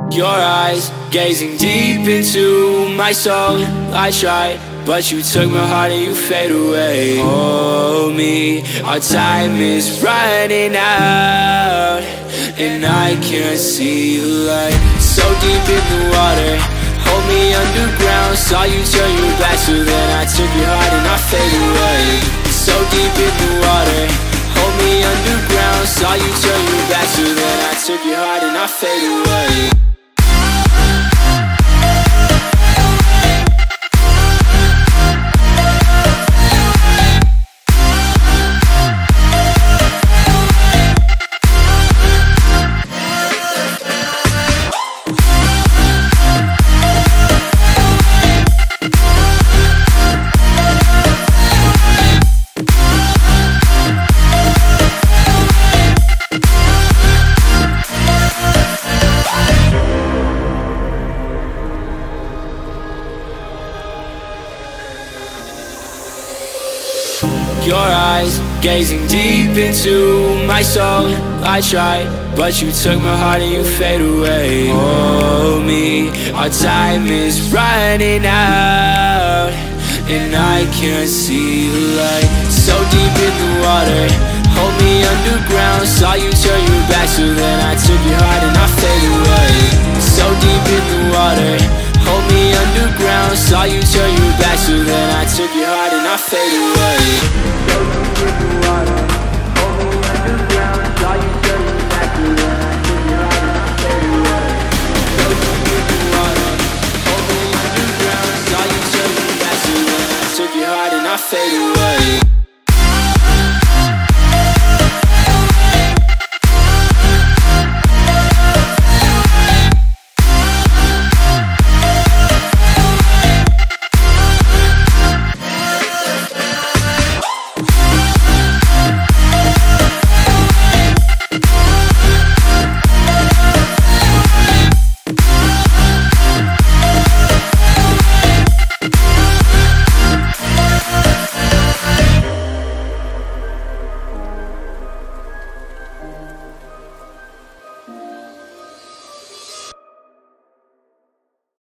Your eyes gazing deep into my soul. I tried, but you took my heart and you fade away. Hold me, our time is running out, and I can't see the light. So deep in the water, hold me underground. Saw you turn your back, so then I took your heart and I fade away. So deep in the water, hold me underground. Saw you turn your back, so then I took your heart and I fade away. Your eyes gazing deep into my soul. I tried, but you took my heart and you fade away. Hold me, our time is running out, and I can't see the light. So deep in the water, hold me underground. Saw you turn your back, so then I took your heart and I fade away. So deep in the water, hold me underground. Saw you turn your back, so then I took your heart and I fade away. Fade away.